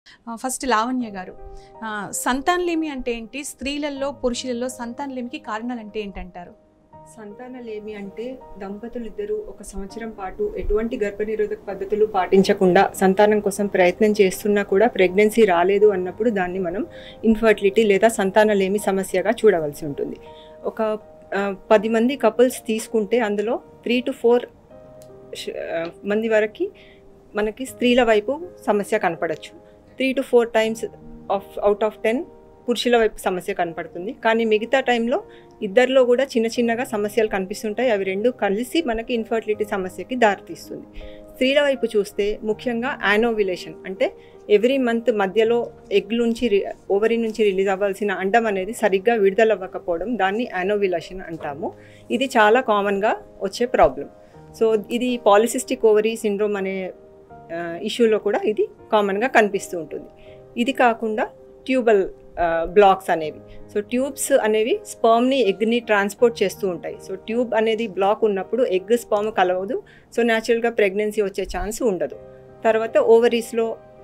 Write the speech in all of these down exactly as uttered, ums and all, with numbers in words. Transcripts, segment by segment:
First Lavanya గారు, సంతానలేమి అంటే ఏంటి? స్త్రీలలో పురుషులలో సంతానలేమికి కారణాలు అంటే ఏంటంటారు? సంతానలేమి అంటే దంపతులు ఇద్దరు ఒక సంవత్సరం పాటు ఎటువంటి గర్భనిరోధక పద్ధతులు పాటించకుండా సంతానం కోసం ప్రయత్నం చేస్తున్నా కూడా ప్రెగ్నెన్సీ రాలేదు అన్నప్పుడు దాన్ని మనం ఇన్ఫర్టిలిటీ లేదా సంతానలేమి సమస్యగా చూడవలసి ఉంటుంది. ఒక పది మంది కపుల్స్ తీసుకుంటే అందులో త్రీ టు ఫోర్ మంది వరకు మనకి స్త్రీల వైపు సమస్య కనపడచ్చు. Three to four times of out of ten పురుషుల వైపు సమస్య కనపడుతుంది. కానీ మిగతా టైంలో ఇద్దరిలో కూడా చిన్న చిన్నగా సమస్యలు కనిపిస్తుంటాయి. అవి రెండు కలిసి మనకి ఇన్ఫర్టిలిటీ సమస్యకి దారితీస్తుంది. స్త్రీల వైపు చూస్తే ముఖ్యంగా యానోవిలేషన్ అంటే ఎవ్రీ మంత్ మధ్యలో ఎగ్ నుంచి ఓవరీ నుంచి రిలీజ్ అవ్వాల్సిన అండం అనేది సరిగ్గా విడుదల అవ్వకపోవడం, దాన్ని యానోవిలేషన్ అంటాము. ఇది చాలా కామన్గా వచ్చే ప్రాబ్లం. సో ఇది పాలిసిస్టిక్ ఓవరీ సిండ్రోమ్ అనే ఇష్యూలో కూడా ఇది కామన్గా కనిపిస్తూ ఉంటుంది. ఇది కాకుండా ట్యూబల్ బ్లాక్స్ అనేవి, సో ట్యూబ్స్ అనేవి స్పర్మ్ని ఎగ్ని ట్రాన్స్పోర్ట్ చేస్తూ ఉంటాయి. సో ట్యూబ్ అనేది బ్లాక్ ఉన్నప్పుడు ఎగ్ స్పర్మ్ కలవదు. సో న్యాచురల్గా ప్రెగ్నెన్సీ వచ్చే ఛాన్స్ ఉండదు. తర్వాత ఓవరీస్లో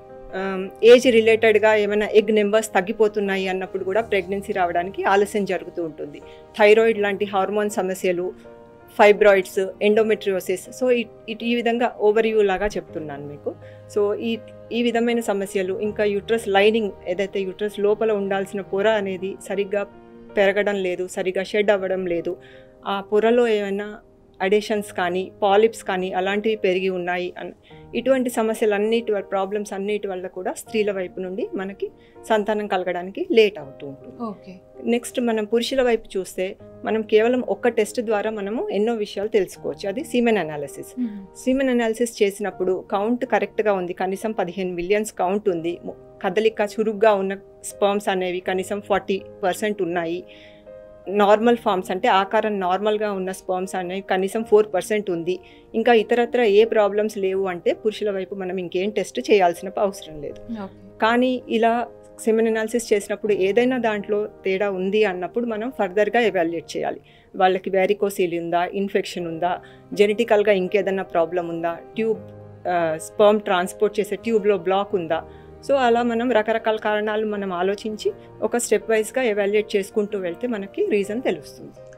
ఏజ్ రిలేటెడ్గా ఏమైనా ఎగ్ నెంబర్స్ తగ్గిపోతున్నాయి అన్నప్పుడు కూడా ప్రెగ్నెన్సీ రావడానికి ఆలస్యం జరుగుతూ ఉంటుంది. థైరాయిడ్ లాంటి హార్మోన్ సమస్యలు, ఫైబ్రాయిడ్స్, ఎండోమెట్రియోసిస్, సో ఇటు ఈ విధంగా ఓవర్వ్యూ లాగా చెప్తున్నాను మీకు. సో ఈ ఈ విధమైన సమస్యలు, ఇంకా యూట్రస్ లైనింగ్ ఏదైతే యూట్రస్ లోపల ఉండాల్సిన పొర అనేది సరిగ్గా పెరగడం లేదు, సరిగ్గా షెడ్ అవ్వడం లేదు, ఆ పొరలో ఏమైనా అడిషన్స్ కానీ పాలిప్స్ కానీ అలాంటివి పెరిగి ఉన్నాయి అని ఇటువంటి సమస్యలన్నిటి ప్రాబ్లమ్స్ అన్నిటి వల్ల కూడా స్త్రీల వైపు నుండి మనకి సంతానం కలగడానికి లేట్ అవుతూ ఉంటుంది. ఓకే. నెక్స్ట్ మనం పురుషుల వైపు చూస్తే మనం కేవలం ఒక్క టెస్ట్ ద్వారా మనము ఎన్నో విషయాలు తెలుసుకోవచ్చు. అది సీమెన్ అనాలిసిస్. సీమెన్ అనాలిసిస్ చేసినప్పుడు కౌంట్ కరెక్ట్గా ఉంది, కనీసం పదిహేను మిలియన్స్ కౌంట్ ఉంది, కదలిక చురుగ్గా ఉన్న స్పర్మ్స్ అనేవి కనీసం ఫార్టీ పర్సెంట్ ఉన్నాయి, నార్మల్ ఫామ్స్ అంటే ఆకారం నార్మల్గా ఉన్న స్పర్మ్స్ అనేవి కనీసం ఫోర్ పర్సెంట్ ఉంది, ఇంకా ఇతరత్ర ఏ ప్రాబ్లమ్స్ లేవు అంటే పురుషుల వైపు మనం ఇంకేం టెస్ట్ చేయాల్సిన అవసరం లేదు. కానీ ఇలా సెమెన్ అనాలిసిస్ చేసినప్పుడు ఏదైనా దాంట్లో తేడా ఉంది అన్నప్పుడు మనం ఫర్దర్గా ఎవాల్యుయేట్ చేయాలి. వాళ్ళకి వ్యారికోసిల్ ఉందా, ఇన్ఫెక్షన్ ఉందా, జెనెటికల్గా ఇంకేదైనా ప్రాబ్లం ఉందా, ట్యూబ్ స్పర్మ్ ట్రాన్స్పోర్ట్ చేసే ట్యూబ్లో బ్లాక్ ఉందా. సో అలా మనం రకరకాల కారణాలు మనం ఆలోచించి ఒక స్టెప్ వైజ్గా ఎవాల్యుయేట్ చేసుకుంటూ వెళ్తే మనకి రీజన్ తెలుస్తుంది.